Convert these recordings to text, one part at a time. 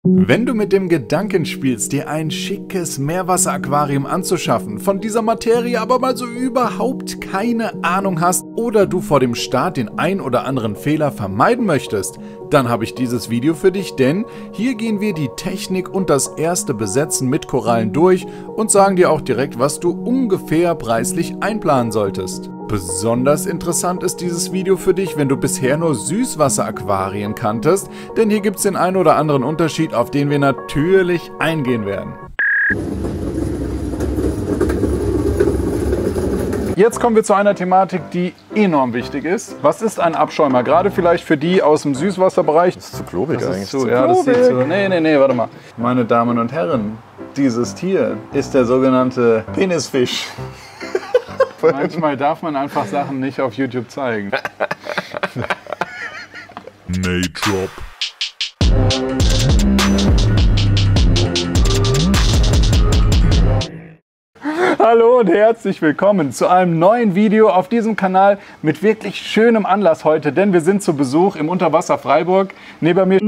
Wenn du mit dem Gedanken spielst, dir ein schickes Meerwasseraquarium anzuschaffen, von dieser Materie aber mal so überhaupt keine Ahnung hast oder du vor dem Start den ein oder anderen Fehler vermeiden möchtest, dann habe ich dieses Video für dich, denn hier gehen wir die Technik und das erste Besetzen mit Korallen durch und sagen dir auch direkt, was du ungefähr preislich einplanen solltest. Besonders interessant ist dieses Video für dich, wenn du bisher nur Süßwasseraquarien kanntest, denn hier gibt es den einen oder anderen Unterschied, auf den wir natürlich eingehen werden. Jetzt kommen wir zu einer Thematik, die enorm wichtig ist. Was ist ein Abschäumer? Gerade vielleicht für die aus dem Süßwasserbereich. Das ist zu klobig eigentlich. Das sieht so. Nee, warte mal. Meine Damen und Herren, dieses Tier ist der sogenannte Penisfisch. Manchmal darf man einfach Sachen nicht auf YouTube zeigen. Naydrop. Hallo und herzlich willkommen zu einem neuen Video auf diesem Kanal mit wirklich schönem Anlass heute, denn wir sind zu Besuch im Unterwasser Freiburg. Neben mir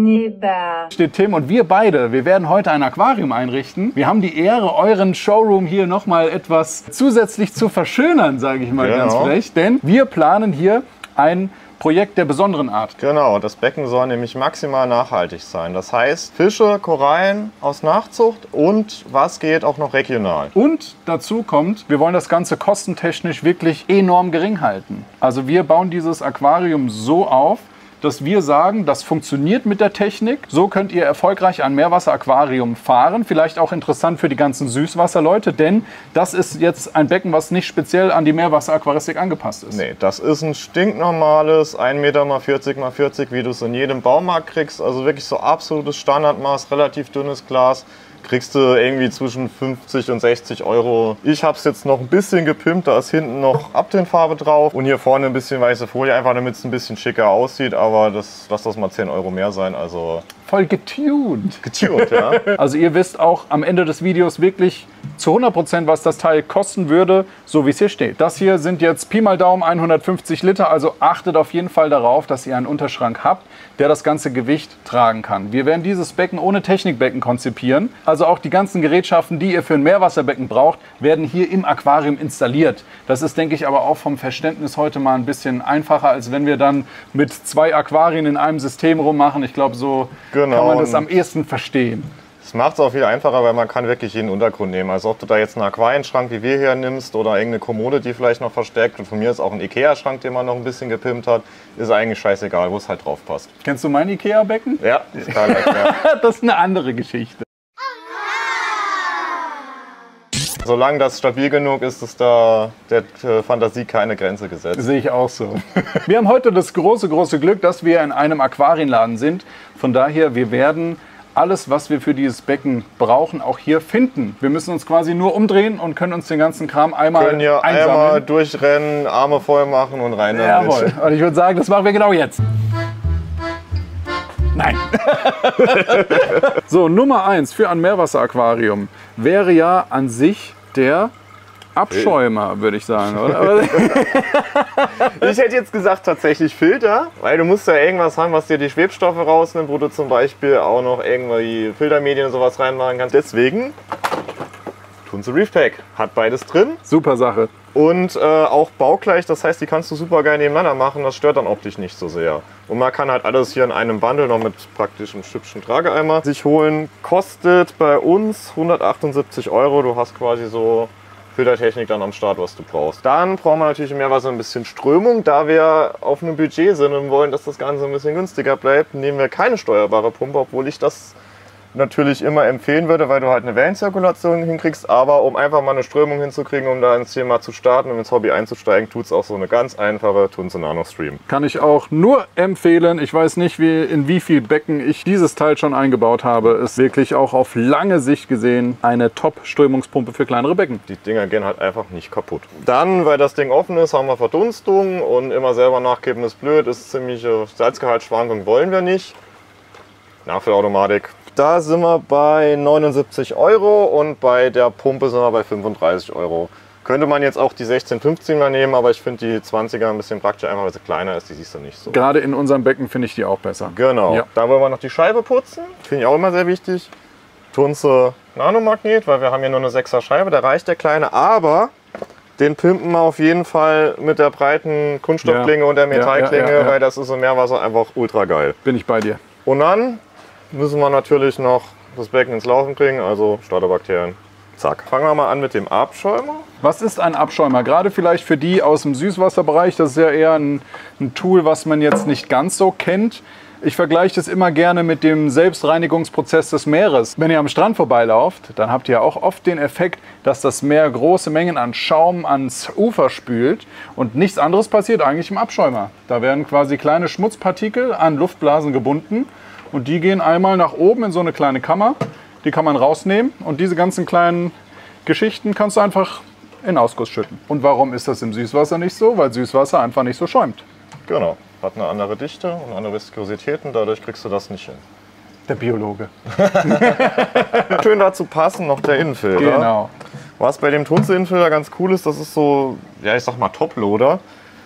steht Tim und wir werden heute ein Aquarium einrichten. Wir haben die Ehre, euren Showroom hier nochmal etwas zusätzlich zu verschönern, sage ich mal ganz frech, denn wir planen hier ein Projekt der besonderen Art. Genau, das Becken soll nämlich maximal nachhaltig sein. Das heißt, Fische, Korallen aus Nachzucht und was geht auch noch regional. Und dazu kommt, wir wollen das Ganze kostentechnisch wirklich enorm gering halten. Also wir bauen dieses Aquarium so auf, dass wir sagen, das funktioniert mit der Technik. So könnt ihr erfolgreich ein Meerwasseraquarium fahren. Vielleicht auch interessant für die ganzen Süßwasserleute, denn das ist jetzt ein Becken, was nicht speziell an die Meerwasseraquaristik angepasst ist. Nee, das ist ein stinknormales 1 Meter x 40 x 40, wie du es in jedem Baumarkt kriegst. Also wirklich so absolutes Standardmaß, relativ dünnes Glas. Kriegst du irgendwie zwischen 50 und 60 Euro. Ich habe es jetzt noch ein bisschen gepimpt, da ist hinten noch Abtintfarbe drauf und hier vorne ein bisschen weiße Folie, einfach damit es ein bisschen schicker aussieht, aber lass das mal 10 Euro mehr sein, also... Voll getuned. Getuned, ja. Also ihr wisst auch am Ende des Videos wirklich zu 100%, was das Teil kosten würde, so wie es hier steht. Das hier sind jetzt Pi mal Daumen 150 Liter, also achtet auf jeden Fall darauf, dass ihr einen Unterschrank habt, der das ganze Gewicht tragen kann. Wir werden dieses Becken ohne Technikbecken konzipieren. Also auch die ganzen Gerätschaften, die ihr für ein Meerwasserbecken braucht, werden hier im Aquarium installiert. Das ist, denke ich, aber auch vom Verständnis heute mal ein bisschen einfacher, als wenn wir dann mit 2 Aquarien in einem System rummachen. Ich glaube, so kann man das am ehesten verstehen. Das macht es auch viel einfacher, weil man kann wirklich jeden Untergrund nehmen. Also ob du da jetzt einen Aquarienschrank wie wir hier nimmst oder irgendeine Kommode, die vielleicht noch versteckt und von mir ist auch ein Ikea-Schrank, den man noch ein bisschen gepimpt hat, ist eigentlich scheißegal, wo es halt drauf passt. Kennst du mein Ikea-Becken? Ja, das kann ich, ja. Das ist eine andere Geschichte. Solange das stabil genug ist, ist da der Fantasie keine Grenze gesetzt. Sehe ich auch so. Wir haben heute das große Glück, dass wir in einem Aquarienladen sind. Von daher, wir werden alles, was wir für dieses Becken brauchen, auch hier finden. Wir müssen uns quasi nur umdrehen und können uns den ganzen Kram einmal können hier einsammeln. Einmal durchrennen, Arme voll machen und rein damit. Jawohl. Und ich würde sagen, das machen wir genau jetzt. Nein. So, Nummer 1 für ein Meerwasseraquarium wäre ja an sich der Abschäumer, würde ich sagen, oder? Ich hätte jetzt gesagt tatsächlich Filter, weil du musst ja irgendwas haben, was dir die Schwebstoffe rausnimmt, wo du zum Beispiel auch noch irgendwie Filtermedien und sowas reinmachen kannst. Deswegen Tunze Reef Pack, hat beides drin. Super Sache. Und auch baugleich, das heißt, die kannst du super geil nebeneinander machen, das stört dann optisch nicht so sehr. Und man kann halt alles hier in einem Bundle noch mit praktisch einem hübschen Trageeimer sich holen. Kostet bei uns 178 Euro, du hast quasi so Filtertechnik dann am Start, was du brauchst. Dann brauchen wir natürlich im Meerwasser ein bisschen Strömung. Da wir auf einem Budget sind und wollen, dass das Ganze ein bisschen günstiger bleibt, nehmen wir keine steuerbare Pumpe, obwohl ich das natürlich immer empfehlen würde, weil du halt eine Wellenzirkulation hinkriegst, aber um einfach mal eine Strömung hinzukriegen, um da ins Thema zu starten und ins Hobby einzusteigen, tut es auch so eine ganz einfache Tunze Nano Stream. Kann ich auch nur empfehlen. Ich weiß nicht, in wie viel Becken ich dieses Teil schon eingebaut habe. Ist wirklich auch auf lange Sicht gesehen eine Top-Strömungspumpe für kleinere Becken. Die Dinger gehen halt einfach nicht kaputt. Dann, weil das Ding offen ist, haben wir Verdunstung und immer selber nachgeben ist blöd, ist ziemliche Salzgehaltsschwankung wollen wir nicht. Nachfüllautomatik. Da sind wir bei 79 Euro und bei der Pumpe sind wir bei 35 Euro. Könnte man jetzt auch die 16-15er nehmen, aber ich finde die 20er ein bisschen praktischer, einfach weil sie kleiner ist, die siehst du nicht so. Gerade in unserem Becken finde ich die auch besser. Genau. Ja. Da wollen wir noch die Scheibe putzen. Finde ich auch immer sehr wichtig. Tunze Nanomagnet, weil wir haben hier nur eine 6er Scheibe, da reicht der kleine, aber den pimpen wir auf jeden Fall mit der breiten Kunststoffklinge und der Metallklinge, weil das ist im Meerwasser einfach ultra geil. Bin ich bei dir. Und dann müssen wir natürlich noch das Becken ins Laufen bringen, also Starterbakterien. Zack. Fangen wir mal an mit dem Abschäumer. Was ist ein Abschäumer? Gerade vielleicht für die aus dem Süßwasserbereich, das ist ja eher ein Tool, was man jetzt nicht ganz so kennt. Ich vergleiche das immer gerne mit dem Selbstreinigungsprozess des Meeres. Wenn ihr am Strand vorbeilauft, dann habt ihr auch oft den Effekt, dass das Meer große Mengen an Schaum ans Ufer spült und nichts anderes passiert eigentlich im Abschäumer. Da werden quasi kleine Schmutzpartikel an Luftblasen gebunden und die gehen einmal nach oben in so eine kleine Kammer. Die kann man rausnehmen und diese ganzen kleinen Geschichten kannst du einfach in Ausguss schütten. Und warum ist das im Süßwasser nicht so? Weil Süßwasser einfach nicht so schäumt. Genau. Hat eine andere Dichte und andere Viskositäten, dadurch kriegst du das nicht hin. Der Biologe. Schön dazu passen noch der Innenfilter. Genau. Was bei dem Tunze-Innenfilter ganz cool ist, das ist so, ja ich sag mal Toploader.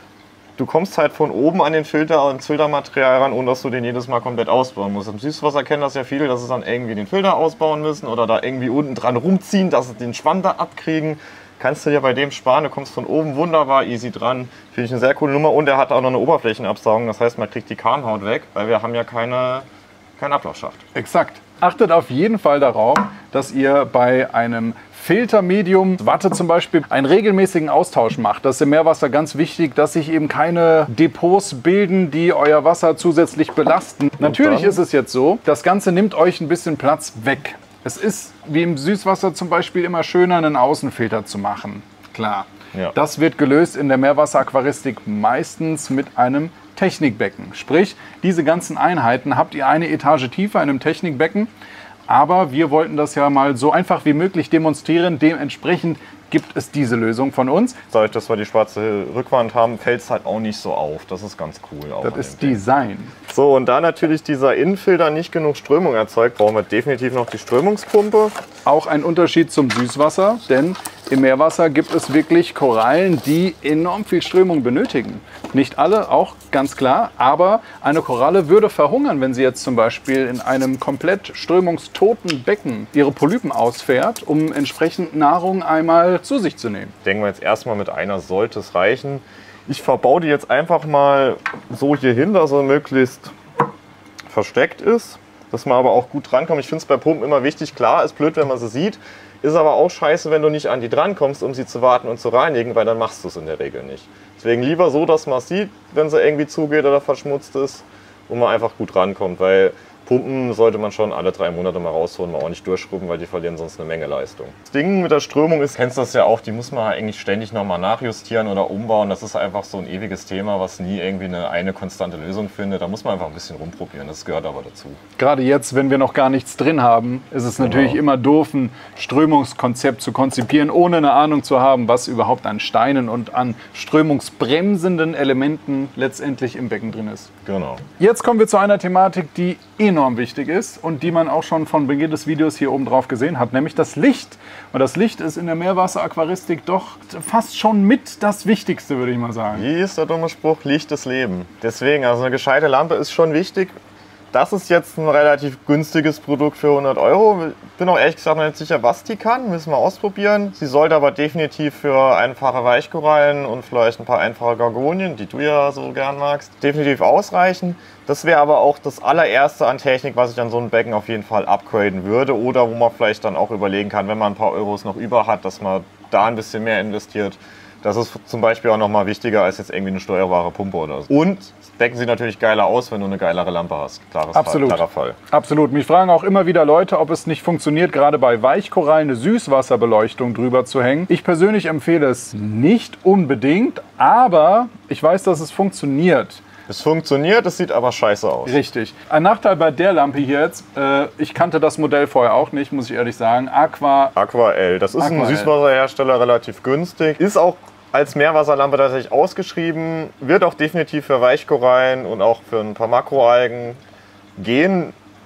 Du kommst halt von oben an den Filter und ins Filtermaterial ran, ohne dass du den jedes Mal komplett ausbauen musst. Im Süßwasser kennen das ja viele, dass sie dann irgendwie den Filter ausbauen müssen oder da irgendwie unten dran rumziehen, dass sie den Schwamm da abkriegen. Kannst du dir bei dem sparen, du kommst von oben wunderbar easy dran. Finde ich eine sehr coole Nummer und er hat auch noch eine Oberflächenabsaugung, das heißt man kriegt die Kahnhaut weg, weil wir haben ja keinen Ablaufschacht. Exakt. Achtet auf jeden Fall darauf, dass ihr bei einem Filtermedium, Watte zum Beispiel, einen regelmäßigen Austausch macht. Das ist im Meerwasser ganz wichtig, dass sich eben keine Depots bilden, die euer Wasser zusätzlich belasten. Natürlich ist es jetzt so, das Ganze nimmt euch ein bisschen Platz weg. Es ist wie im Süßwasser zum Beispiel immer schöner, einen Außenfilter zu machen. Klar. Ja. Das wird gelöst in der Meerwasseraquaristik meistens mit einem Technikbecken. Sprich, diese ganzen Einheiten habt ihr eine Etage tiefer in einem Technikbecken. Aber wir wollten das ja mal so einfach wie möglich demonstrieren. Dementsprechend gibt es diese Lösung von uns. Dadurch, dass wir die schwarze Rückwand haben, fällt es halt auch nicht so auf. Das ist ganz cool. Auch das ist Design. So, und da natürlich dieser Innenfilter nicht genug Strömung erzeugt, brauchen wir definitiv noch die Strömungspumpe. Auch ein Unterschied zum Süßwasser, denn im Meerwasser gibt es wirklich Korallen, die enorm viel Strömung benötigen. Nicht alle, auch ganz klar, aber eine Koralle würde verhungern, wenn sie jetzt zum Beispiel in einem komplett strömungstoten Becken ihre Polypen ausfährt, um entsprechend Nahrung einmal zu sich zu nehmen. Denken wir jetzt erstmal mit einer sollte es reichen. Ich verbaue die jetzt einfach mal so hier hin, dass er möglichst versteckt ist, dass man aber auch gut drankommt. Ich finde es bei Pumpen immer wichtig, klar, ist blöd, wenn man sie sieht, ist aber auch scheiße, wenn du nicht an die drankommst, um sie zu warten und zu reinigen, weil dann machst du es in der Regel nicht. Deswegen lieber so, dass man es sieht, wenn sie irgendwie zugeht oder verschmutzt ist, wo man einfach gut rankommt, weil Pumpen sollte man schon alle 3 Monate mal rausholen, mal auch nicht durchschrubben, weil die verlieren sonst eine Menge Leistung. Das Ding mit der Strömung ist, kennst du das ja auch, die muss man eigentlich ständig nochmal nachjustieren oder umbauen. Das ist einfach so ein ewiges Thema, was nie irgendwie eine konstante Lösung findet. Da muss man einfach ein bisschen rumprobieren, das gehört aber dazu. Gerade jetzt, wenn wir noch gar nichts drin haben, ist es natürlich immer doof, ein Strömungskonzept zu konzipieren, ohne eine Ahnung zu haben, was überhaupt an Steinen und an strömungsbremsenden Elementen letztendlich im Becken drin ist. Genau. Jetzt kommen wir zu einer Thematik, die enorm wichtig ist und die man auch schon von Beginn des Videos hier oben drauf gesehen hat, nämlich das Licht. Und das Licht ist in der Meerwasseraquaristik doch fast schon mit das Wichtigste, würde ich mal sagen. Wie ist der dumme Spruch? Licht ist Leben. Deswegen, also eine gescheite Lampe ist schon wichtig. Das ist jetzt ein relativ günstiges Produkt für 100 €. Ich bin auch ehrlich gesagt noch nicht sicher, was die kann. Müssen wir ausprobieren. Sie sollte aber definitiv für einfache Weichkorallen und vielleicht ein paar einfache Gorgonien, die du ja so gern magst, definitiv ausreichen. Das wäre aber auch das allererste an Technik, was ich an so einem Becken auf jeden Fall upgraden würde. Oder wo man vielleicht dann auch überlegen kann, wenn man ein paar Euros noch über hat, dass man da ein bisschen mehr investiert. Das ist zum Beispiel auch noch mal wichtiger als jetzt irgendwie eine steuerbare Pumpe oder so. Und das Becken sieht natürlich geiler aus, wenn du eine geilere Lampe hast. Klarer Fall. Absolut. Mich fragen auch immer wieder Leute, ob es nicht funktioniert, gerade bei Weichkorallen eine Süßwasserbeleuchtung drüber zu hängen. Ich persönlich empfehle es nicht unbedingt, aber ich weiß, dass es funktioniert. Es funktioniert, es sieht aber scheiße aus. Richtig. Ein Nachteil bei der Lampe hier jetzt, ich kannte das Modell vorher auch nicht, muss ich ehrlich sagen. Aquael. Das ist ein Süßwasserhersteller, relativ günstig. Ist auch als Meerwasserlampe tatsächlich ausgeschrieben. Wird auch definitiv für Weichkorallen und auch für ein paar Makroalgen gehen.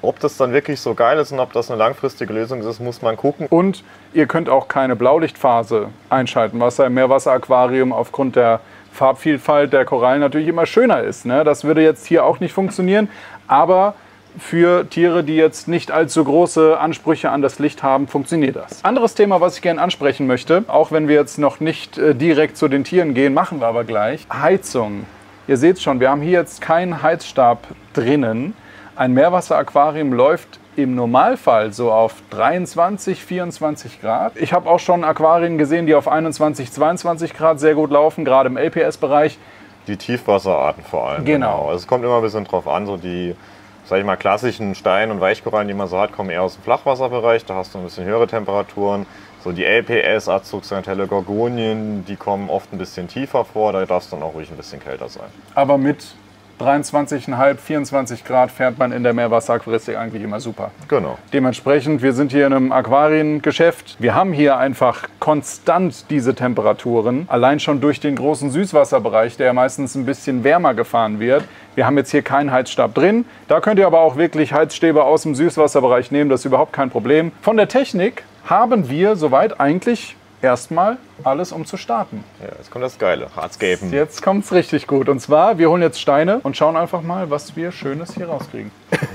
Ob das dann wirklich so geil ist und ob das eine langfristige Lösung ist, muss man gucken. Und ihr könnt auch keine Blaulichtphase einschalten, was ja im Meerwasseraquarium aufgrund der Farbvielfalt der Korallen natürlich immer schöner ist. Ne? Das würde jetzt hier auch nicht funktionieren, aber für Tiere, die jetzt nicht allzu große Ansprüche an das Licht haben, funktioniert das. Anderes Thema, was ich gerne ansprechen möchte, auch wenn wir jetzt noch nicht direkt zu den Tieren gehen, machen wir aber gleich. Heizung. Ihr seht schon, wir haben hier jetzt keinen Heizstab drinnen. Ein Meerwasseraquarium läuft im Normalfall so auf 23, 24 Grad. Ich habe auch schon Aquarien gesehen, die auf 21, 22 Grad sehr gut laufen, gerade im LPS-Bereich. Die Tiefwasserarten vor allem. Genau. Also es kommt immer ein bisschen drauf an, so die, sag ich mal, klassischen Stein- und Weichkorallen, die man so hat, kommen eher aus dem Flachwasserbereich. Da hast du ein bisschen höhere Temperaturen. So die LPS, Azuxantelle, Gorgonien, die kommen oft ein bisschen tiefer vor. Da darf es dann auch ruhig ein bisschen kälter sein. Aber mit 23,5, 24 Grad fährt man in der Meerwasseraquaristik eigentlich immer super. Genau. Dementsprechend, wir sind hier in einem Aquariengeschäft. Wir haben hier einfach konstant diese Temperaturen. Allein schon durch den großen Süßwasserbereich, der meistens ein bisschen wärmer gefahren wird. Wir haben jetzt hier keinen Heizstab drin. Da könnt ihr aber auch wirklich Heizstäbe aus dem Süßwasserbereich nehmen. Das ist überhaupt kein Problem. Von der Technik haben wir soweit eigentlich erstmal alles, um zu starten. Ja, jetzt kommt das Geile, Hardscapen. Jetzt kommt es richtig gut. Und zwar, wir holen jetzt Steine und schauen einfach mal, was wir Schönes hier rauskriegen.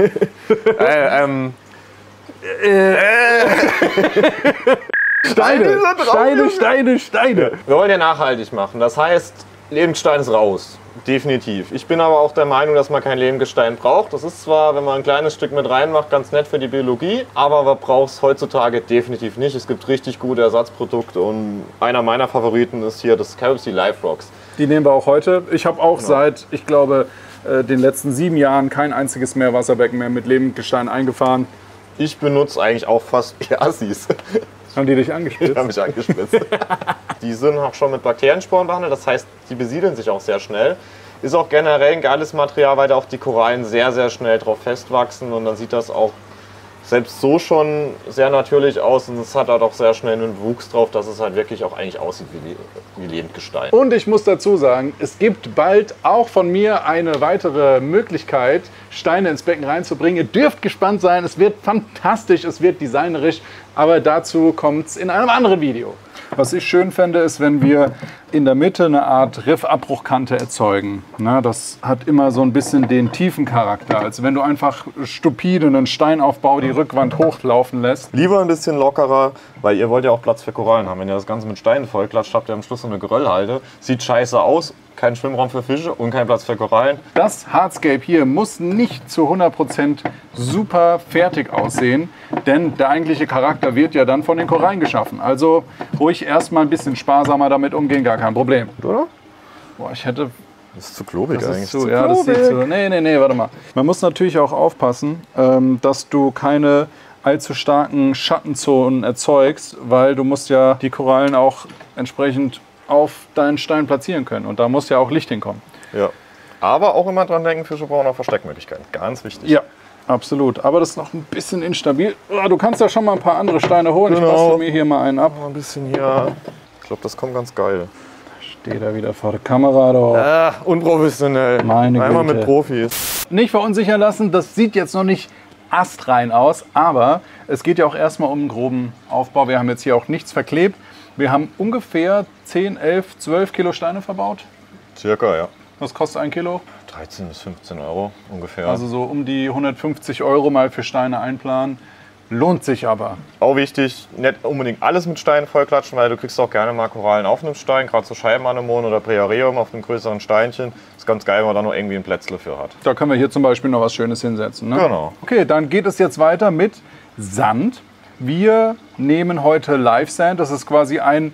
Steine. Wir wollen ja nachhaltig machen. Das heißt, Lebendstein ist raus. Definitiv. Ich bin aber auch der Meinung, dass man kein Lebendgestein braucht. Das ist zwar, wenn man ein kleines Stück mit reinmacht, ganz nett für die Biologie, aber man braucht es heutzutage definitiv nicht. Es gibt richtig gute Ersatzprodukte und einer meiner Favoriten ist hier das Carib Sea Live Rocks. Die nehmen wir auch heute. Ich habe auch seit, ich glaube, den letzten 7 Jahren kein einziges Meerwasserbecken mehr mit Lebendgestein eingefahren. Ich benutze eigentlich auch fast Assis. Haben die dich angespitzt? Die haben mich angespitzt. Die sind auch schon mit Bakteriensporen behandelt, das heißt, die besiedeln sich auch sehr schnell. Ist auch generell ein geiles Material, weil da auch die Korallen sehr, sehr schnell drauf festwachsen und dann sieht das auch selbst so schon sehr natürlich aus und es hat halt auch sehr schnell einen Wuchs drauf, dass es halt wirklich auch eigentlich aussieht wie Lebendgestein. Und ich muss dazu sagen, es gibt bald auch von mir eine weitere Möglichkeit, Steine ins Becken reinzubringen. Ihr dürft gespannt sein, es wird fantastisch, es wird designerisch, aber dazu kommt es in einem anderen Video. Was ich schön fände, ist, wenn wir in der Mitte eine Art Riffabbruchkante erzeugen. Na, das hat immer so ein bisschen den tiefen Charakter. Also wenn du einfach stupide einen Steinaufbau die Rückwand hochlaufen lässt. Lieber ein bisschen lockerer, weil ihr wollt ja auch Platz für Korallen haben. Wenn ihr das Ganze mit Steinen vollklatscht, habt ihr am Schluss so eine Geröllhalde. Sieht scheiße aus, kein Schwimmraum für Fische und kein Platz für Korallen. Das Hardscape hier muss nicht zu 100% super fertig aussehen, denn der eigentliche Charakter wird ja dann von den Korallen geschaffen. Also ruhig erstmal ein bisschen sparsamer damit umgehen, gar kein Problem. Oder? Boah, ich hätte... Das ist zu klobig Das eigentlich. ist zu, ja, das sieht so... Nee, warte mal. Man muss natürlich auch aufpassen, dass du keine allzu starken Schattenzonen erzeugst, weil du musst ja die Korallen auch entsprechend auf deinen Stein platzieren können. Und da muss ja auch Licht hinkommen. Ja. Aber auch immer dran denken, Fische brauchen auch Versteckmöglichkeiten. Ganz wichtig. Ja, absolut. Aber das ist noch ein bisschen instabil. Oh, du kannst ja schon mal ein paar andere Steine holen. Genau. Ich bastel mir hier mal einen ab. Ein bisschen hier. Ich glaube, das kommt ganz geil. Steht da wieder vor der Kamera. Doch. Unprofessionell. Meine Einmal Güte. mit Profis. Nicht verunsichern lassen. Das sieht jetzt noch nicht astrein aus. Aber es geht ja auch erstmal um einen groben Aufbau. Wir haben jetzt hier auch nichts verklebt. Wir haben ungefähr 10, 11, 12 Kilo Steine verbaut. Circa, ja. Was kostet 1 Kilo? 13 bis 15 Euro ungefähr. Also so um die 150 Euro mal für Steine einplanen. Lohnt sich aber. Auch wichtig, nicht unbedingt alles mit Steinen vollklatschen, weil du kriegst auch gerne mal Korallen auf einem Stein, gerade so Scheibenanemonen oder Briareum auf einem größeren Steinchen. Ist ganz geil, wenn man da noch irgendwie ein Plätzle für hat. Da können wir hier zum Beispiel noch was Schönes hinsetzen. Ne? Genau. Okay, dann geht es jetzt weiter mit Sand. Wir nehmen heute Live Sand. Das ist quasi ein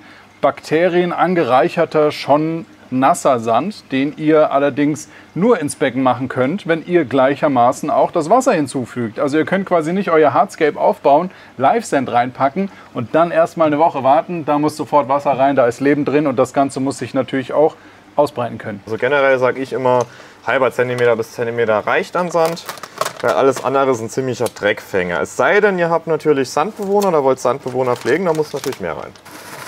bakterienangereicherter, schon nasser Sand, den ihr allerdings nur ins Becken machen könnt, wenn ihr gleichermaßen auch das Wasser hinzufügt. Also ihr könnt quasi nicht euer Hardscape aufbauen, Live Sand reinpacken und dann erstmal eine Woche warten. Da muss sofort Wasser rein, da ist Leben drin und das Ganze muss sich natürlich auch ausbreiten können. Also generell sage ich immer, halber Zentimeter bis Zentimeter reicht an Sand. Weil alles andere ist ein ziemlicher Dreckfänger. Es sei denn, ihr habt natürlich Sandbewohner oder wollt Sandbewohner pflegen, da muss natürlich mehr rein.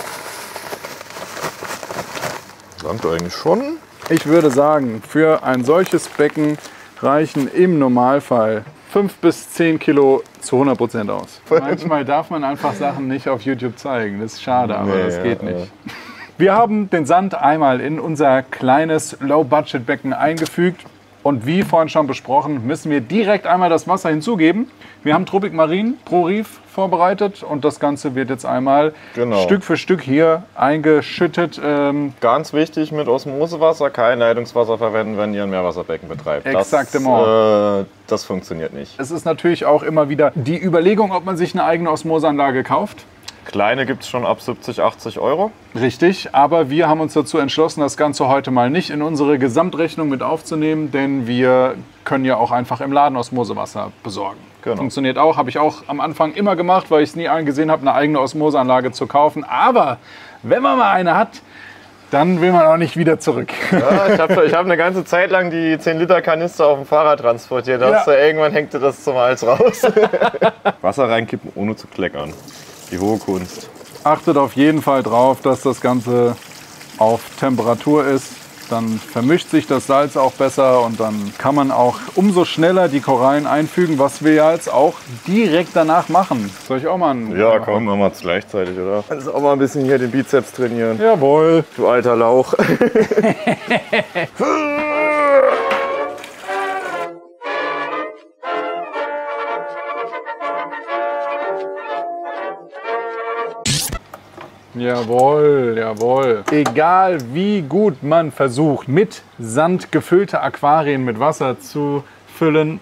Langt eigentlich schon. Ich würde sagen, für ein solches Becken reichen im Normalfall 5 bis 10 Kilo zu 100% aus. Manchmal darf man einfach Sachen nicht auf YouTube zeigen. Das ist schade, aber das geht nicht. Wir haben den Sand einmal in unser kleines Low-Budget-Becken eingefügt. Und wie vorhin schon besprochen, müssen wir direkt einmal das Wasser hinzugeben. Wir haben Tropic Marine Pro Reef vorbereitet und das Ganze wird jetzt einmal Stück für Stück hier eingeschüttet. Ganz wichtig, mit Osmosewasser kein Leitungswasser verwenden, wenn ihr ein Meerwasserbecken betreibt. Das funktioniert nicht. Es ist natürlich auch immer wieder die Überlegung, ob man sich eine eigene Osmoseanlage kauft. Kleine gibt es schon ab 70, 80 Euro. Richtig, aber wir haben uns dazu entschlossen, das Ganze heute mal nicht in unsere Gesamtrechnung mit aufzunehmen, denn wir können ja auch einfach im Laden Osmosewasser besorgen. Genau. Funktioniert auch, habe ich auch am Anfang immer gemacht, weil ich es nie eingesehen habe, eine eigene Osmoseanlage zu kaufen. Aber wenn man mal eine hat, dann will man auch nicht wieder zurück. Ja, ich hab eine ganze Zeit lang die 10-Liter-Kanister auf dem Fahrrad transportiert. Irgendwann hängte das zum Hals raus. Wasser reinkippen, ohne zu kleckern. Die hohe Kunst. Achtet auf jeden Fall drauf, dass das Ganze auf Temperatur ist. Dann vermischt sich das Salz auch besser und dann kann man auch umso schneller die Korallen einfügen, was wir ja jetzt auch direkt danach machen. Soll ich auch mal einen? Ja, komm, machen wir es gleichzeitig, oder? Kannst auch mal ein bisschen hier den Bizeps trainieren. Jawohl. Du alter Lauch. Jawohl, jawohl. Egal wie gut man versucht, mit Sand gefüllte Aquarien mit Wasser zu füllen,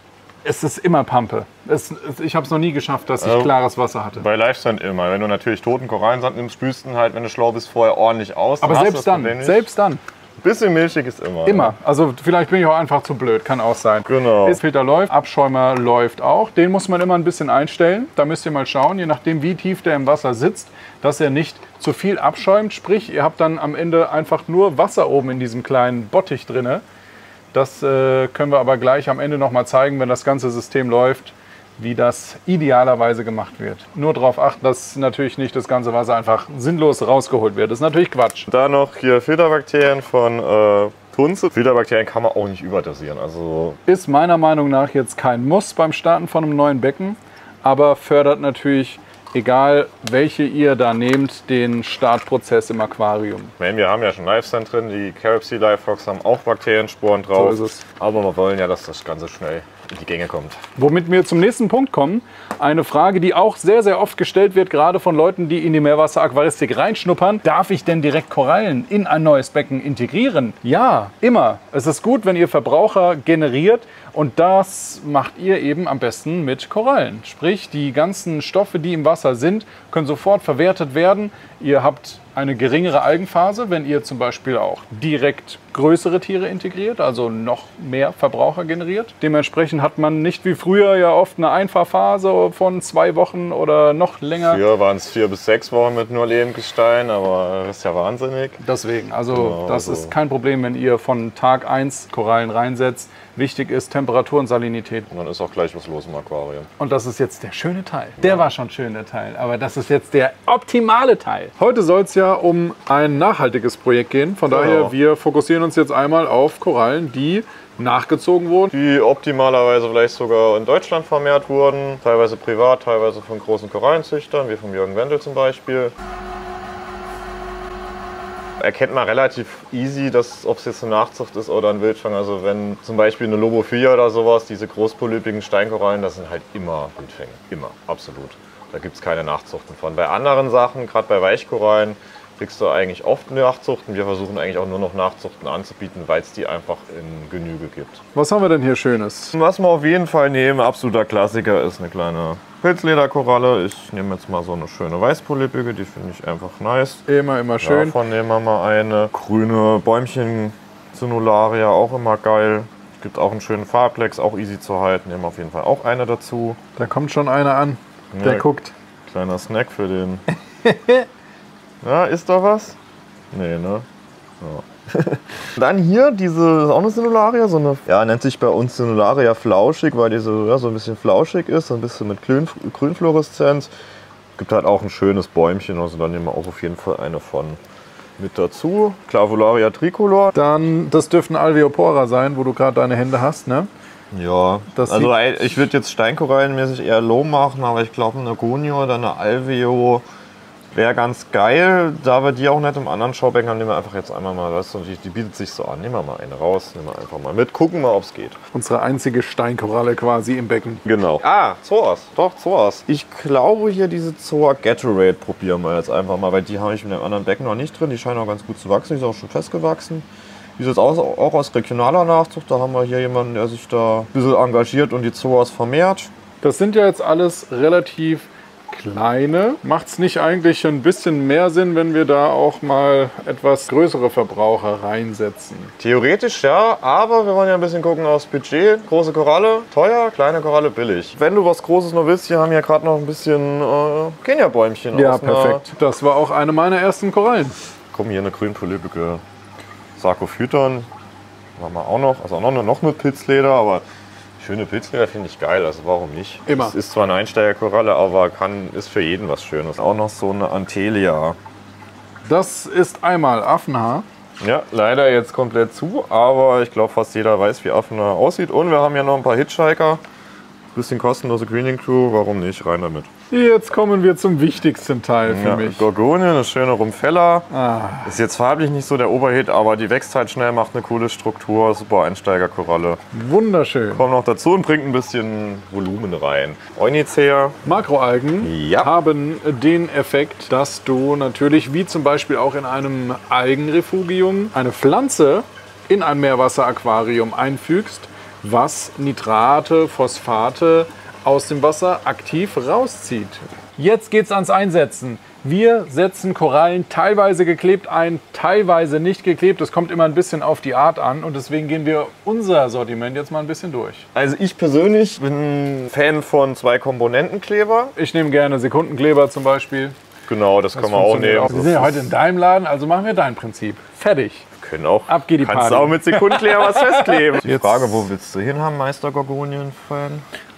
es ist immer Pampe. Ich habe es noch nie geschafft, dass ich klares Wasser hatte. Bei Livesand immer. Wenn du natürlich toten Korallensand nimmst, spülst du ihn halt, wenn du schlau bist, vorher ordentlich aus. Aber selbst dann. Ein bisschen milchig ist immer. Immer. Ja. Also vielleicht bin ich auch einfach zu blöd, kann auch sein. Genau. Der Filter läuft, Abschäumer läuft auch. Den muss man immer ein bisschen einstellen. Da müsst ihr mal schauen, je nachdem wie tief der im Wasser sitzt, dass er nicht zu viel abschäumt. Sprich, ihr habt dann am Ende einfach nur Wasser oben in diesem kleinen Bottich drin. Das können wir aber gleich am Ende noch mal zeigen, wenn das ganze System läuft, wie das idealerweise gemacht wird. Nur darauf achten, dass natürlich nicht das ganze Wasser einfach sinnlos rausgeholt wird. Das ist natürlich Quatsch. Da noch hier Filterbakterien von Tunze. Filterbakterien kann man auch nicht überdosieren. Also ist meiner Meinung nach jetzt kein Muss beim Starten von einem neuen Becken, aber fördert natürlich, egal welche ihr da nehmt, den Startprozess im Aquarium. Wir haben ja schon Livesand drin, die Carib Sea Live Fox haben auch Bakteriensporen drauf. So ist es. Aber wir wollen ja, dass das Ganze schnell in die Gänge kommt. Womit wir zum nächsten Punkt kommen. Eine Frage, die auch sehr, sehr oft gestellt wird, gerade von Leuten, die in die Meerwasseraquaristik reinschnuppern. Darf ich denn direkt Korallen in ein neues Becken integrieren? Ja, immer. Es ist gut, wenn ihr Verbraucher generiert. Und das macht ihr eben am besten mit Korallen. Sprich, die ganzen Stoffe, die im Wasser sind, können sofort verwertet werden. Ihr habt eine geringere Algenphase, wenn ihr zum Beispiel auch direkt größere Tiere integriert, also noch mehr Verbraucher generiert. Dementsprechend hat man nicht wie früher ja oft eine Einfahrphase von 2 Wochen oder noch länger. Früher waren es 4 bis 6 Wochen mit nur Lehmgestein, aber das ist ja wahnsinnig. Deswegen, also das ist kein Problem, wenn ihr von Tag 1 Korallen reinsetzt. Wichtig ist Temperatur und Salinität. Und dann ist auch gleich was los im Aquarium. Und das ist jetzt der schöne Teil. Der war schon schön, der Teil. Aber das ist jetzt der optimale Teil. Heute soll es ja um ein nachhaltiges Projekt gehen. Von daher, wir fokussieren uns jetzt einmal auf Korallen, die nachgezogen wurden. Die optimalerweise vielleicht sogar in Deutschland vermehrt wurden. Teilweise privat, teilweise von großen Korallenzüchtern, wie von Jürgen Wendel zum Beispiel. Erkennt man relativ easy, ob es jetzt eine Nachzucht ist oder ein Wildfang. Also wenn zum Beispiel eine Lobophilia oder sowas, diese großpolypigen Steinkorallen, das sind halt immer Wildfänge. Immer, absolut. Da gibt es keine Nachzuchten von. Bei anderen Sachen, gerade bei Weichkorallen, kriegst du eigentlich oft Nachzuchten. Wir versuchen eigentlich auch nur noch Nachzuchten anzubieten, weil es die einfach in Genüge gibt. Was haben wir denn hier Schönes? Was wir auf jeden Fall nehmen, absoluter Klassiker, ist eine kleine Pilzlederkoralle. Ich nehme jetzt mal so eine schöne weißpolypige, die finde ich einfach nice. Immer schön. Davon nehmen wir mal eine grüne Bäumchen-Cynularia, auch immer geil. Gibt auch einen schönen Farbplex, auch easy zu halten. Nehmen wir auf jeden Fall auch eine dazu. Da kommt schon einer an, der guckt. Kleiner Snack für den. Ja, ist doch was? Nee, ne? Ja. Dann hier diese, ist auch eine Cynularia, so eine, ja, nennt sich bei uns Cynularia flauschig, weil die so, so ein bisschen flauschig ist, so ein bisschen mit Grünfluoreszenz. Gibt halt auch ein schönes Bäumchen, also dann nehmen wir auch auf jeden Fall eine von mit dazu. Clavularia tricolor. Dann, das dürften Alveopora sein, wo du gerade deine Hände hast, ne? Ja, Das also ich würde jetzt steinkorallenmäßig eher Low machen, aber ich glaube eine Gonio oder eine Alveo wäre ganz geil. Da wir die auch nicht im anderen Schaubecken haben, nehmen wir einfach jetzt einmal mal, weißt du, die bietet sich so an. Nehmen wir mal eine raus, nehmen wir einfach mal mit, gucken mal, ob es geht. Unsere einzige Steinkoralle quasi im Becken. Genau. Ah, Zoas. Doch, Zoas. Ich glaube hier diese Zoa Gatorade probieren wir jetzt einfach mal, weil die habe ich mit dem anderen Becken noch nicht drin. Die scheinen auch ganz gut zu wachsen, die ist auch schon festgewachsen. Die ist jetzt auch aus regionaler Nachzucht. Da haben wir hier jemanden, der sich da ein bisschen engagiert und die Zoas vermehrt. Das sind ja jetzt alles relativ kleine. Macht es nicht eigentlich ein bisschen mehr Sinn, wenn wir da auch mal etwas größere Verbraucher reinsetzen? Theoretisch ja, aber wir wollen ja ein bisschen gucken aufs Budget. Große Koralle, teuer, kleine Koralle, billig. Wenn du was Großes noch willst, wir haben hier gerade noch ein bisschen Kenia-Bäumchen. Ja, perfekt. Das war auch eine meiner ersten Korallen. Komm, hier eine grünpolypige Sarkophyton. Machen wir auch noch. Also auch noch mit Pilzleder, aber schöne Pilzleder finde ich geil, also warum nicht? Immer. Es ist zwar eine Einsteigerkoralle, aber ist für jeden was Schönes. Auch noch so eine Antelia. Das ist einmal Affenhaar. Ja, leider jetzt komplett zu, aber ich glaube fast jeder weiß, wie Affenhaar aussieht. Und wir haben ja noch ein paar Hitchhiker. Bisschen kostenlose Greening Crew, warum nicht? Rein damit. Jetzt kommen wir zum wichtigsten Teil für mich. Gorgonie, eine schöne Rumpfella. Ah. Ist jetzt farblich nicht so der Oberhit, aber die wächst halt schnell, macht eine coole Struktur, super Einsteigerkoralle. Wunderschön. Kommt noch dazu und bringt ein bisschen Volumen rein. Eunicea. Makroalgen Ja. haben den Effekt, dass du natürlich, wie zum Beispiel auch in einem Algenrefugium, eine Pflanze in ein Meerwasseraquarium einfügst, was Nitrate, Phosphate aus dem Wasser aktiv rauszieht. Jetzt geht's ans Einsetzen. Wir setzen Korallen teilweise geklebt ein, teilweise nicht geklebt. Das kommt immer ein bisschen auf die Art an und deswegen gehen wir unser Sortiment jetzt mal ein bisschen durch. Also ich persönlich bin Fan von 2-Komponenten-Kleber. Ich nehme gerne Sekundenkleber zum Beispiel. Genau, das kann man auch nehmen. Wir sind ja heute in deinem Laden, also machen wir dein Prinzip. Fertig. Können auch. Ab geht die Kannst Party. du auch mit Sekundenkleber was festkleben. Die Jetzt- Frage, wo willst du hin haben, Meister Gorgonien-Fan?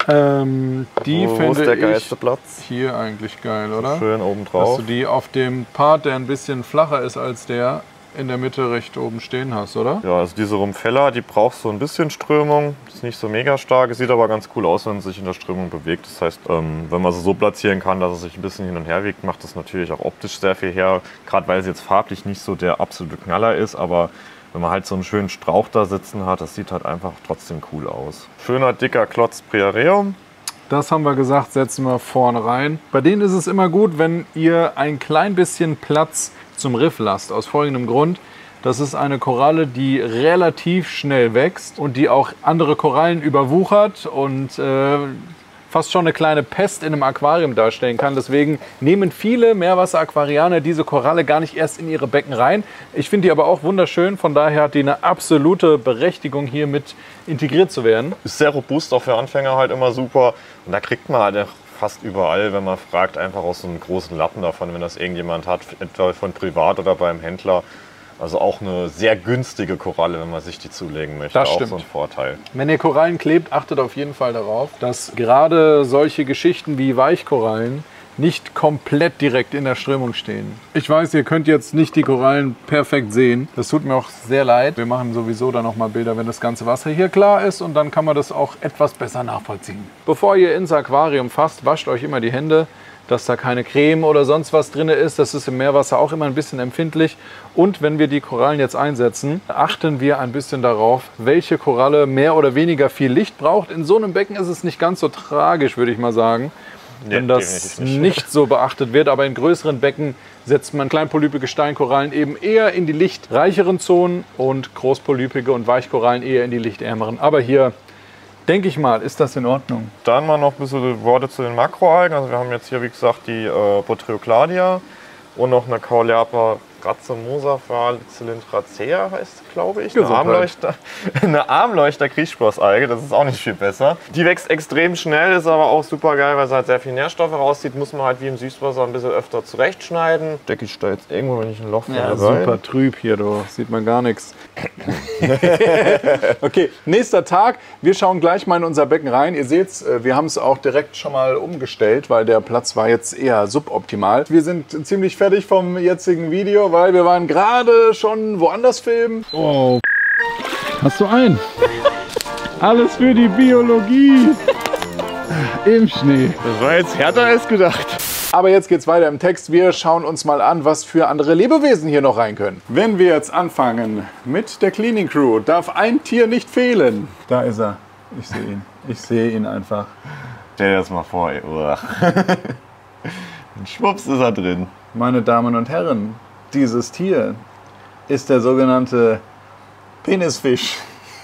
Die Wo ist finde der ich geilste Platz? hier eigentlich geil, oder? Schön oben Dass drauf. du die auf dem Part, der ein bisschen flacher ist als der, in der Mitte recht oben stehen hast, oder? Ja, also diese Rumpfella, die braucht so ein bisschen Strömung. Ist nicht so mega stark. Es sieht aber ganz cool aus, wenn sie sich in der Strömung bewegt. Das heißt, wenn man sie so platzieren kann, dass es sich ein bisschen hin und her wiegt, macht das natürlich auch optisch sehr viel her. Gerade weil sie jetzt farblich nicht so der absolute Knaller ist, aber wenn man halt so einen schönen Strauch da sitzen hat, das sieht halt einfach trotzdem cool aus. Schöner, dicker Klotz Priareum. Das haben wir gesagt, setzen wir vorne rein. Bei denen ist es immer gut, wenn ihr ein klein bisschen Platz zum Riff lasst. Aus folgendem Grund. Das ist eine Koralle, die relativ schnell wächst und die auch andere Korallen überwuchert und fast schon eine kleine Pest in einem Aquarium darstellen kann. Deswegen nehmen viele Meerwasseraquarianer diese Koralle gar nicht erst in ihre Becken rein. Ich finde die aber auch wunderschön. Von daher hat die eine absolute Berechtigung, hier mit integriert zu werden. Ist sehr robust, auch für Anfänger halt immer super. Und da kriegt man halt fast überall, wenn man fragt, einfach aus so einem großen Lappen davon, wenn das irgendjemand hat, etwa von privat oder beim Händler. Also auch eine sehr günstige Koralle, wenn man sich die zulegen möchte. Das auch stimmt. so ein Vorteil. Wenn ihr Korallen klebt, achtet auf jeden Fall darauf, dass gerade solche Geschichten wie Weichkorallen nicht komplett direkt in der Strömung stehen. Ich weiß, ihr könnt jetzt nicht die Korallen perfekt sehen. Das tut mir auch sehr leid. Wir machen sowieso dann nochmal Bilder, wenn das ganze Wasser hier klar ist und dann kann man das auch etwas besser nachvollziehen. Bevor ihr ins Aquarium fasst, wascht euch immer die Hände, dass da keine Creme oder sonst was drin ist. Das ist im Meerwasser auch immer ein bisschen empfindlich. Und wenn wir die Korallen jetzt einsetzen, achten wir ein bisschen darauf, welche Koralle mehr oder weniger viel Licht braucht. In so einem Becken ist es nicht ganz so tragisch, würde ich mal sagen, wenn das nicht so beachtet wird. Aber in größeren Becken setzt man kleinpolypige Steinkorallen eben eher in die lichtreicheren Zonen und großpolypige und Weichkorallen eher in die lichtärmeren. Aber hier denke ich mal, ist das in Ordnung. Dann mal noch ein bisschen Worte zu den Makroalgen. Also wir haben jetzt hier, wie gesagt, die Botryocladia und noch eine Caulerpa Racemosa Cilindracea heißt, glaube ich. Eine Armleuchter-Kriechsplossalge, das ist auch nicht viel besser. Die wächst extrem schnell, ist aber auch super geil, weil sie halt sehr viel Nährstoffe rauszieht. Muss man halt wie im Süßwasser ein bisschen öfter zurechtschneiden. Decke ich da jetzt irgendwo, wenn ich ein Loch finde, rein. Super trüb hier, du. Sieht man gar nichts. Okay, nächster Tag. Wir schauen gleich mal in unser Becken rein. Ihr seht's, wir haben es auch direkt schon mal umgestellt, weil der Platz war jetzt eher suboptimal. Wir sind ziemlich fertig vom jetzigen Video, weil wir waren gerade schon woanders filmen. Oh, hast du einen? Alles für die Biologie. Im Schnee. Das war jetzt härter als gedacht. Aber jetzt geht's weiter im Text. Wir schauen uns mal an, was für andere Lebewesen hier noch rein können. Wenn wir jetzt anfangen mit der Cleaning Crew, darf ein Tier nicht fehlen. Da ist er. Ich sehe ihn. Ich sehe ihn einfach. Stell dir das mal vor, ey. Und schwupps ist er drin. Meine Damen und Herren, dieses Tier ist der sogenannte Penisfisch.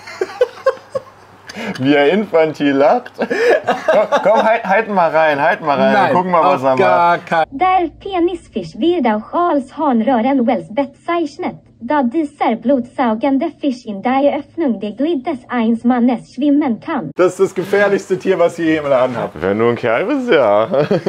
Wie er infantil lacht. Komm, halten mal rein. Nein, gucken mal, was er macht. Der Penisfisch wird auch als Harnröhren Wells bezeichnet, da dieser blutsaugende Fisch in der Öffnung des Mannes schwimmen kann. Das ist das gefährlichste Tier, was ihr jemals anhabt. Wenn du ein Kerl bist, ja.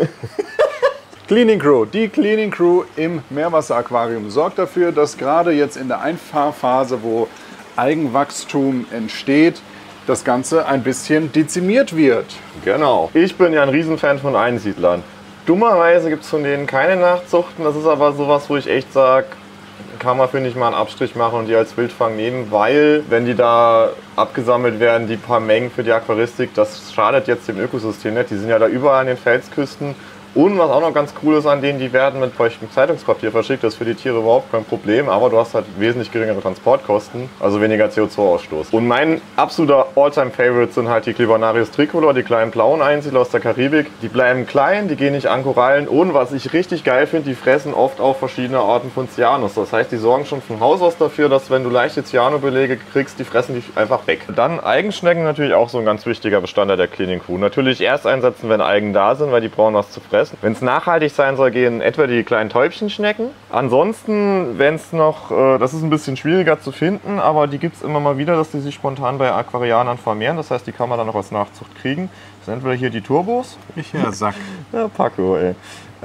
Cleaning Crew. Die Cleaning Crew im Meerwasseraquarium sorgt dafür, dass gerade jetzt in der Einfahrphase, wo Algenwachstum entsteht, das Ganze ein bisschen dezimiert wird. Genau. Ich bin ja ein Riesenfan von Einsiedlern. Dummerweise gibt es von denen keine Nachzuchten. Das ist aber sowas, wo ich echt sage, kann man, finde ich, mal einen Abstrich machen und die als Wildfang nehmen, weil, wenn die da abgesammelt werden, die paar Mengen für die Aquaristik, das schadet jetzt dem Ökosystem nicht. Die sind ja da überall an den Felsküsten. Und was auch noch ganz cool ist an denen, die werden mit feuchtem Zeitungspapier verschickt. Das ist für die Tiere überhaupt kein Problem, aber du hast halt wesentlich geringere Transportkosten, also weniger CO2-Ausstoß. Und mein absoluter All-Time-Favorite sind halt die Clibonarius tricolor, die kleinen blauen Einsiedler aus der Karibik. Die bleiben klein, die gehen nicht an Korallen und was ich richtig geil finde, die fressen oft auch verschiedene Arten von Cyanus. Das heißt, die sorgen schon von Haus aus dafür, dass wenn du leichte Cyanobelege kriegst, die fressen die einfach weg. Dann Algenschnecken natürlich auch so ein ganz wichtiger Bestandteil der Cleaning Crew. Natürlich erst einsetzen, wenn Algen da sind, weil die brauchen was zu fressen. Wenn es nachhaltig sein soll, gehen etwa die kleinen Täubchenschnecken. Ansonsten, wenn es noch, das ist ein bisschen schwieriger zu finden, aber die gibt es immer mal wieder, dass die sich spontan bei Aquarianern vermehren. Das heißt, die kann man dann noch als Nachzucht kriegen. Das sind entweder hier die Turbos. Ich ja, Sack. Ja, Paco, ey.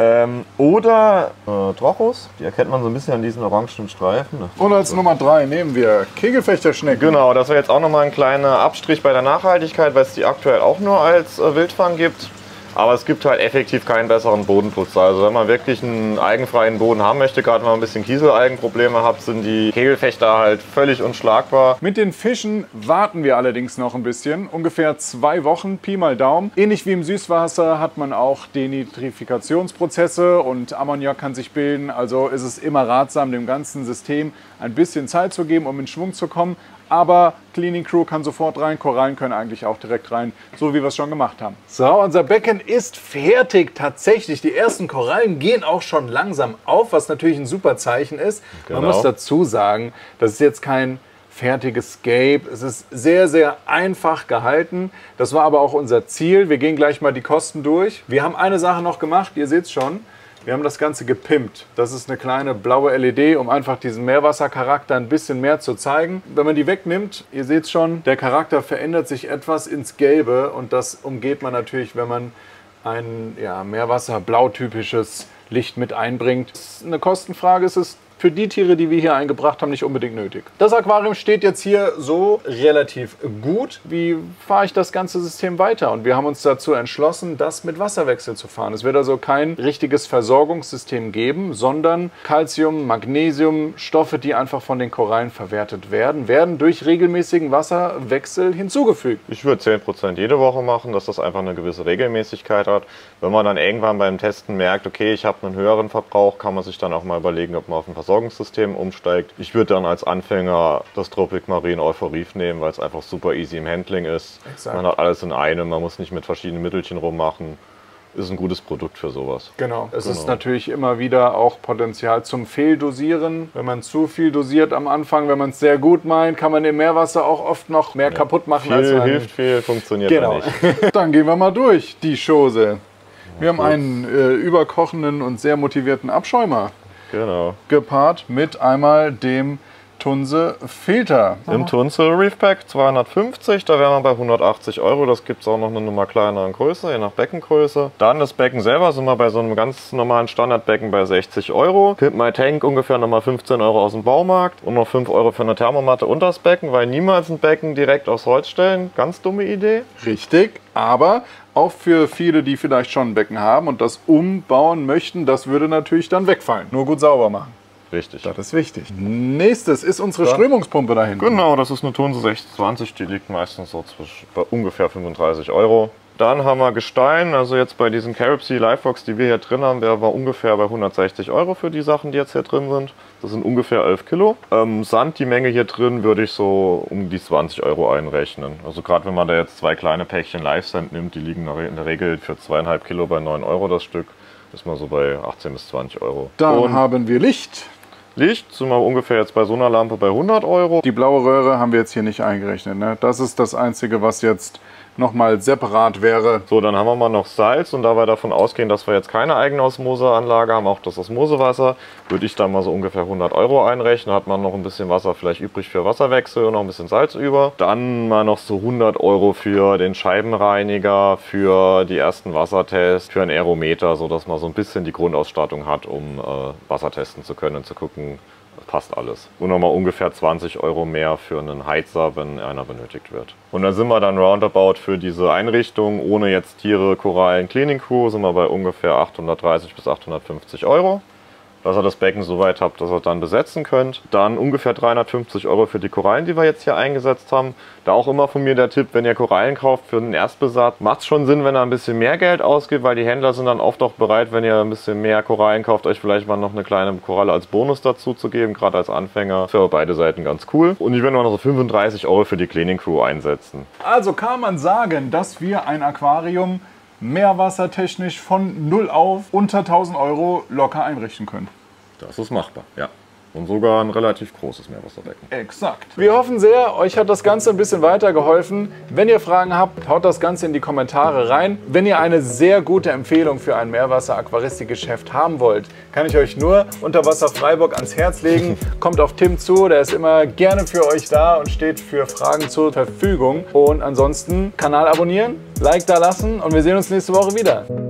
Oder Trochus, die erkennt man so ein bisschen an diesen orangenen Streifen. Und als Nummer 3 nehmen wir Kegelfechterschnecken. Genau, das wäre jetzt auch nochmal ein kleiner Abstrich bei der Nachhaltigkeit, weil es die aktuell auch nur als Wildfang gibt. Aber es gibt halt effektiv keinen besseren Bodenputzer. Also wenn man wirklich einen algenfreien Boden haben möchte, gerade wenn man ein bisschen Kieselalgenprobleme hat, sind die Kegelfechter halt völlig unschlagbar. Mit den Fischen warten wir allerdings noch ein bisschen. Ungefähr 2 Wochen, Pi mal Daumen. Ähnlich wie im Süßwasser hat man auch Denitrifikationsprozesse und Ammoniak kann sich bilden. Also ist es immer ratsam, dem ganzen System ein bisschen Zeit zu geben, um in Schwung zu kommen. Aber Cleaning Crew kann sofort rein, Korallen können eigentlich auch direkt rein, so wie wir es schon gemacht haben. So, unser Becken ist fertig. Tatsächlich, die ersten Korallen gehen auch schon langsam auf, was natürlich ein super Zeichen ist. Genau. Man muss dazu sagen, das ist jetzt kein fertiges Scape. Es ist sehr, sehr einfach gehalten. Das war aber auch unser Ziel. Wir gehen gleich mal die Kosten durch. Wir haben eine Sache noch gemacht, ihr seht es schon. Wir haben das Ganze gepimpt. Das ist eine kleine blaue LED, um einfach diesen Meerwassercharakter ein bisschen mehr zu zeigen. Wenn man die wegnimmt, ihr seht schon, der Charakter verändert sich etwas ins Gelbe und das umgeht man natürlich, wenn man ein Meerwasser-blau-typisches Licht mit einbringt. Das ist eine Kostenfrage, es ist für die Tiere, die wir hier eingebracht haben, nicht unbedingt nötig. Das Aquarium steht jetzt hier so relativ gut. Wie fahre ich das ganze System weiter? Und wir haben uns dazu entschlossen, das mit Wasserwechsel zu fahren. Es wird also kein richtiges Versorgungssystem geben, sondern Calcium, Magnesium, Stoffe, die einfach von den Korallen verwertet werden, werden durch regelmäßigen Wasserwechsel hinzugefügt. Ich würde 10% jede Woche machen, dass das einfach eine gewisse Regelmäßigkeit hat. Wenn man dann irgendwann beim Testen merkt, okay, ich habe einen höheren Verbrauch, kann man sich dann auch mal überlegen, ob man auf ein Versorgungssystem umsteigt. Ich würde dann als Anfänger das Tropic Marine Euphorif nehmen, weil es einfach super easy im Handling ist. Exakt. Man hat alles in einem, man muss nicht mit verschiedenen Mittelchen rummachen. Ist ein gutes Produkt für sowas. Genau. Es ist natürlich immer wieder auch Potenzial zum Fehldosieren. Wenn man zu viel dosiert am Anfang, wenn man es sehr gut meint, kann man im Meerwasser auch oft noch mehr kaputt machen. Viel hilft viel, funktioniert genau. nicht. Dann gehen wir mal durch, die Chose. Wir haben einen überkochenden und sehr motivierten Abschäumer. Genau. Gepaart mit einmal dem Tunse Filter. Im Tunse Reef Pack 250, da wären wir bei 180 Euro. Das gibt es auch noch eine Nummer kleineren Größe, je nach Beckengröße. Dann das Becken selber sind wir bei so einem ganz normalen Standardbecken bei 60 Euro. Pimp My Tank ungefähr nochmal 15 Euro aus dem Baumarkt und noch 5 Euro für eine Thermomatte und das Becken, weil niemals ein Becken direkt aufs Holz stellen. Ganz dumme Idee. Richtig, aber auch für viele, die vielleicht schon ein Becken haben und das umbauen möchten, das würde natürlich dann wegfallen. Nur gut sauber machen. Richtig. Das ist wichtig. Nächstes ist unsere Strömungspumpe da hinten. Genau, das ist eine Thunse 620, die liegt meistens so bei ungefähr 35 €. Dann haben wir Gestein, also jetzt bei diesen Carib Sea Livebox, die wir hier drin haben, der war ungefähr bei 160 € für die Sachen, die jetzt hier drin sind. Das sind ungefähr 11 Kilo. Sand, die Menge hier drin, würde ich so um die 20 € einrechnen. Also gerade wenn man da jetzt 2 kleine Päckchen Live-Sand nimmt, die liegen in der Regel für 2,5 Kilo bei 9 € das Stück, ist man so bei 18 bis 20 €. Dann haben wir Licht. Licht sind wir ungefähr jetzt bei so einer Lampe bei 100 €. Die blaue Röhre haben wir jetzt hier nicht eingerechnet. Ne? Das ist das Einzige, was jetzt nochmal separat wäre. So, dann haben wir mal noch Salz und da wir davon ausgehen, dass wir jetzt keine eigene Osmoseanlage haben, auch das Osmosewasser, würde ich da mal so ungefähr 100 € einrechnen. Hat man noch ein bisschen Wasser vielleicht übrig für Wasserwechsel und noch ein bisschen Salz über. Dann mal noch so 100 € für den Scheibenreiniger, für die ersten Wassertests, für ein Aerometer, sodass man so ein bisschen die Grundausstattung hat, um Wasser testen zu können und zu gucken, passt alles. Und nochmal ungefähr 20 € mehr für einen Heizer, wenn einer benötigt wird. Und dann sind wir dann roundabout für diese Einrichtung, ohne jetzt Tiere, Korallen, Cleaning Crew, sind wir bei ungefähr 830 bis 850 €. Dass ihr das Becken so weit habt, dass ihr dann besetzen könnt. Dann ungefähr 350 € für die Korallen, die wir jetzt hier eingesetzt haben. Da auch immer von mir der Tipp, wenn ihr Korallen kauft für den Erstbesatz, macht es schon Sinn, wenn ihr ein bisschen mehr Geld ausgibt, weil die Händler sind dann oft auch bereit, wenn ihr ein bisschen mehr Korallen kauft, euch vielleicht mal noch eine kleine Koralle als Bonus dazu zu geben, gerade als Anfänger. Für beide Seiten ganz cool. Und ich werde noch so 35 € für die Cleaning Crew einsetzen. Also kann man sagen, dass wir ein Aquarium meerwassertechnisch von 0 auf unter 1000 € locker einrichten können. Das ist machbar, ja. Und sogar ein relativ großes Meerwasserbecken. Exakt. Wir hoffen sehr, euch hat das Ganze ein bisschen weitergeholfen. Wenn ihr Fragen habt, haut das Ganze in die Kommentare rein. Wenn ihr eine sehr gute Empfehlung für ein Meerwasser-Aquaristikgeschäft haben wollt, kann ich euch nur Unterwasser Freiburg ans Herz legen. Kommt auf Tim zu, der ist immer gerne für euch da und steht für Fragen zur Verfügung. Und ansonsten Kanal abonnieren, Like da lassen und wir sehen uns nächste Woche wieder.